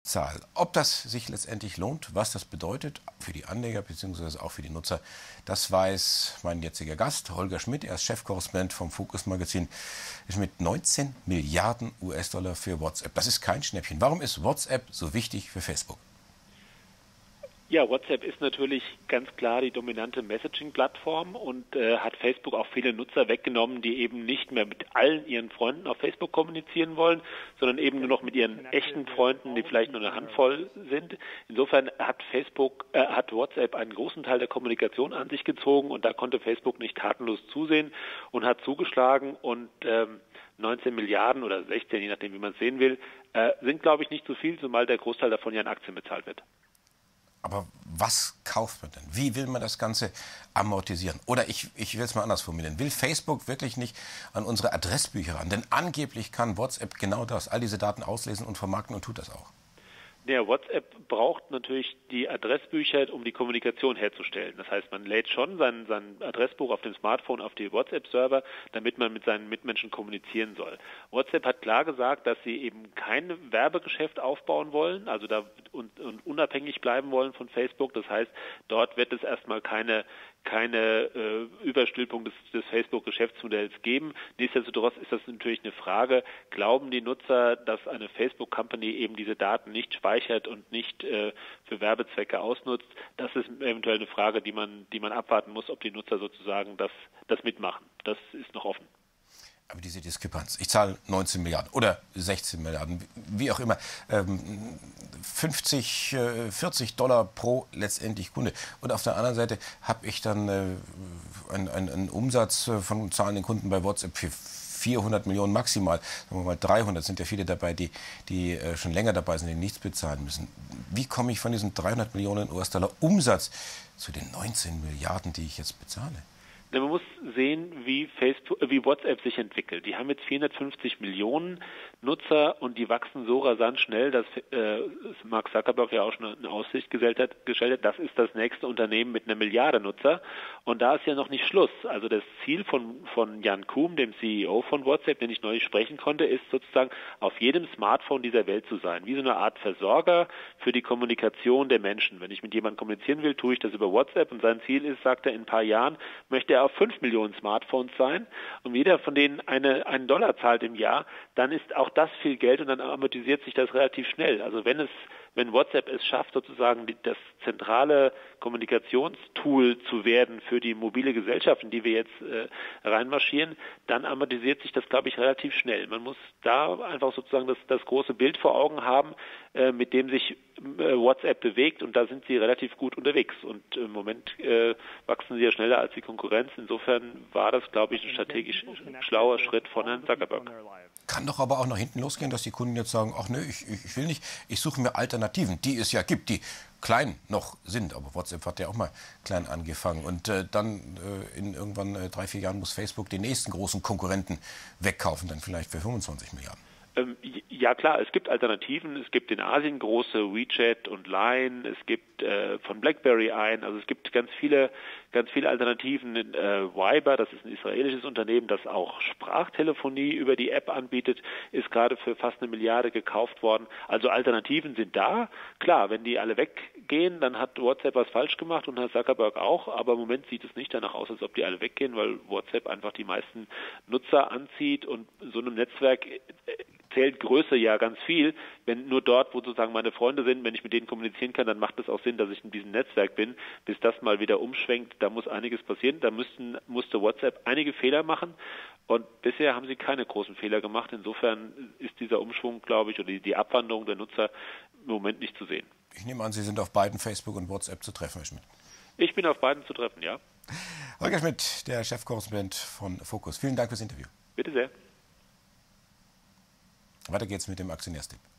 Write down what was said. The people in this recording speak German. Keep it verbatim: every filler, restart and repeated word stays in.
Zahl. Ob das sich letztendlich lohnt, was das bedeutet für die Anleger bzw. auch für die Nutzer, das weiß mein jetziger Gast, Holger Schmidt. Er ist Chefkorrespondent vom Focus Magazin. Ist mit neunzehn Milliarden U S-Dollar für WhatsApp. Das ist kein Schnäppchen. Warum ist WhatsApp so wichtig für Facebook? Ja, WhatsApp ist natürlich ganz klar die dominante Messaging-Plattform und äh, hat Facebook auch viele Nutzer weggenommen, die eben nicht mehr mit allen ihren Freunden auf Facebook kommunizieren wollen, sondern eben nur noch mit ihren echten Freunden, die vielleicht nur eine Handvoll sind. Insofern hat Facebook, äh, hat WhatsApp einen großen Teil der Kommunikation an sich gezogen und da konnte Facebook nicht tatenlos zusehen und hat zugeschlagen und ähm, neunzehn Milliarden oder sechzehn, je nachdem wie man es sehen will, äh, sind glaube ich nicht so viel, zumal der Großteil davon ja in Aktien bezahlt wird. Aber was kauft man denn? Wie will man das Ganze amortisieren? Oder ich, ich will es mal anders formulieren. Will Facebook wirklich nicht an unsere Adressbücher ran? Denn angeblich kann WhatsApp genau das, all diese Daten auslesen und vermarkten und tut das auch. Ja, WhatsApp braucht natürlich die Adressbücher, um die Kommunikation herzustellen. Das heißt, man lädt schon sein, sein Adressbuch auf dem Smartphone auf die WhatsApp-Server, damit man mit seinen Mitmenschen kommunizieren soll. WhatsApp hat klar gesagt, dass sie eben kein Werbegeschäft aufbauen wollen, also da und, und unabhängig bleiben wollen von Facebook. Das heißt, dort wird es erstmal keine keine äh, Überstülpung des, des Facebook-Geschäftsmodells geben. Nichtsdestotrotz ist das natürlich eine Frage, glauben die Nutzer, dass eine Facebook-Company eben diese Daten nicht speichert und nicht äh, für Werbezwecke ausnutzt? Das ist eventuell eine Frage, die man, die man abwarten muss, ob die Nutzer sozusagen das, das mitmachen. Das ist noch offen. Aber diese Diskrepanz, ich zahle neunzehn Milliarden oder sechzehn Milliarden, wie auch immer, ähm, fünfzig, vierzig Dollar pro letztendlich Kunde. Und auf der anderen Seite habe ich dann äh, einen, einen Umsatz von zahlenden Kunden bei WhatsApp für vierhundert Millionen maximal. Sagen wir mal dreihundert, sind ja viele dabei, die, die äh, schon länger dabei sind, die nichts bezahlen müssen. Wie komme ich von diesen dreihundert Millionen U S-Dollar Umsatz zu den neunzehn Milliarden, die ich jetzt bezahle? Man muss sehen, wie Facebook, wie WhatsApp sich entwickelt. Die haben jetzt vierhundertfünfzig Millionen Nutzer und die wachsen so rasant schnell, dass äh, Mark Zuckerberg ja auch schon in Aussicht gestellt hat, gestellt hat, das ist das nächste Unternehmen mit einer Milliarde Nutzer. Und da ist ja noch nicht Schluss. Also das Ziel von, von Jan Koum, dem C E O von WhatsApp, den ich neulich sprechen konnte, ist sozusagen auf jedem Smartphone dieser Welt zu sein. Wie so eine Art Versorger für die Kommunikation der Menschen. Wenn ich mit jemandem kommunizieren will, tue ich das über WhatsApp und sein Ziel ist, sagt er, in ein paar Jahren möchte er auf fünf Millionen Smartphones sein und jeder von denen eine, einen Dollar zahlt im Jahr, dann ist auch das viel Geld und dann amortisiert sich das relativ schnell. Also wenn es, wenn WhatsApp es schafft, sozusagen die, das zentrale Kommunikationstool zu werden für die mobile Gesellschaft, in die wir jetzt äh, reinmarschieren, dann amortisiert sich das, glaube ich, relativ schnell. Man muss da einfach sozusagen das, das große Bild vor Augen haben, äh, mit dem sich äh, WhatsApp bewegt und da sind sie relativ gut unterwegs und im Moment äh, wachsen sie ja schneller als die Konkurrenz. Insofern war das, glaube ich, ein strategisch schlauer Schritt von Herrn Zuckerberg. Kann doch aber auch nach hinten losgehen, dass die Kunden jetzt sagen, ach nö, ich, ich will nicht, ich suche mir Alternativen, die es ja gibt, die klein noch sind. Aber WhatsApp hat ja auch mal klein angefangen. Und äh, dann äh, in irgendwann äh, drei, vier Jahren muss Facebook den nächsten großen Konkurrenten wegkaufen, dann vielleicht für fünfundzwanzig Milliarden. Ähm, ja klar, es gibt Alternativen. Es gibt in Asien große WeChat und Line. Es gibt äh, von BlackBerry ein. Also es gibt ganz viele, ganz viele Alternativen. Äh, Viber, das ist ein israelisches Unternehmen, das auch Sprachtelefonie über die App anbietet, ist gerade für fast eine Milliarde gekauft worden. Also Alternativen sind da. Klar, wenn die alle weggehen, dann hat WhatsApp was falsch gemacht und Herr Zuckerberg auch. Aber im Moment sieht es nicht danach aus, als ob die alle weggehen, weil WhatsApp einfach die meisten Nutzer anzieht und so einem Netzwerk äh, zählt Größe ja ganz viel. Wenn nur dort, wo sozusagen meine Freunde sind, wenn ich mit denen kommunizieren kann, dann macht es auch Sinn, dass ich in diesem Netzwerk bin. Bis das mal wieder umschwenkt, da muss einiges passieren. Da müssten, musste WhatsApp einige Fehler machen und bisher haben sie keine großen Fehler gemacht. Insofern ist dieser Umschwung, glaube ich, oder die, die Abwanderung der Nutzer im Moment nicht zu sehen. Ich nehme an, Sie sind auf beiden, Facebook und WhatsApp, zu treffen, Herr Schmidt. Ich bin auf beiden zu treffen, ja. Holger Schmidt, der Chefkorrespondent von Focus. Vielen Dank fürs Interview. Bitte sehr. Weiter geht's mit dem Aktionärstipp.